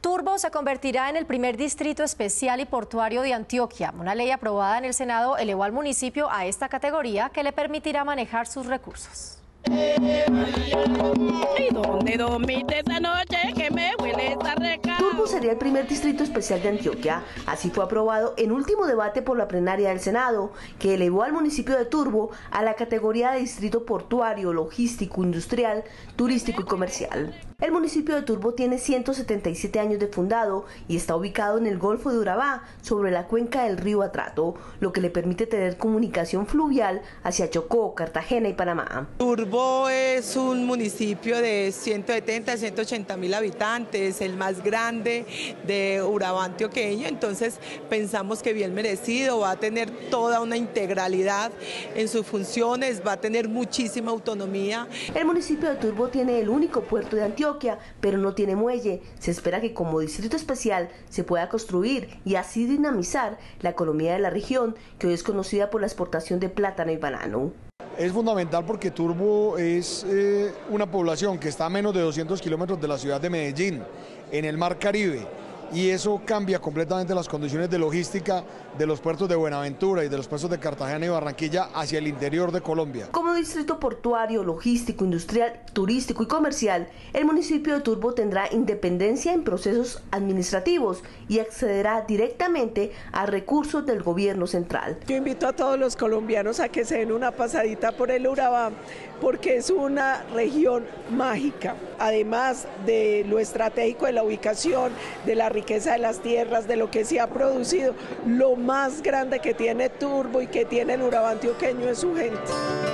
Turbo se convertirá en el primer distrito especial y portuario de Antioquia. Una ley aprobada en el Senado elevó al municipio a esta categoría que le permitirá manejar sus recursos. Turbo sería el primer distrito especial de Antioquia. Así fue aprobado en último debate por la plenaria del Senado, que elevó al municipio de Turbo a la categoría de distrito portuario, logístico, industrial, turístico y comercial. El municipio de Turbo tiene 177 años de fundado y está ubicado en el Golfo de Urabá, sobre la cuenca del río Atrato, lo que le permite tener comunicación fluvial hacia Chocó, Cartagena y Panamá. Turbo es un municipio de 170 a 180 mil habitantes, el más grande de Urabá antioqueño, entonces pensamos que bien merecido, va a tener toda una integralidad en sus funciones, va a tener muchísima autonomía. El municipio de Turbo tiene el único puerto de Antioquia, pero no tiene muelle. Se espera que como distrito especial se pueda construir y así dinamizar la economía de la región, que hoy es conocida por la exportación de plátano y banano. Es fundamental porque Turbo es una población que está a menos de 200 kilómetros de la ciudad de Medellín, en el Mar Caribe, y eso cambia completamente las condiciones de logística de los puertos de Buenaventura y de los puertos de Cartagena y Barranquilla hacia el interior de Colombia. Como distrito portuario, logístico, industrial, turístico y comercial, el municipio de Turbo tendrá independencia en procesos administrativos y accederá directamente a recursos del gobierno central. Yo invito a todos los colombianos a que se den una pasadita por el Urabá, porque es una región mágica, además de lo estratégico de la ubicación, de la riqueza de las tierras, de lo que se ha producido. Lo más grande que tiene Turbo y que tiene el Urabá antioqueño es su gente.